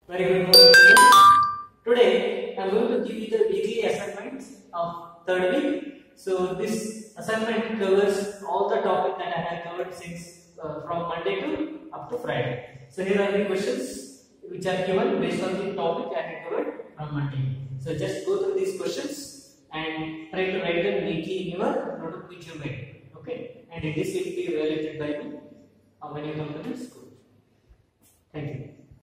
Very good morning, students. Today I am going to give you the weekly assignments of third week. So this assignment covers all the topic that I have covered since from Monday to up to Friday. So here are the questions which are given based on the topic I have covered from Monday. So just go through these questions and try to write them neatly in your notebook which you made. Okay, and this will be evaluated by me when you come to the school. Thank you.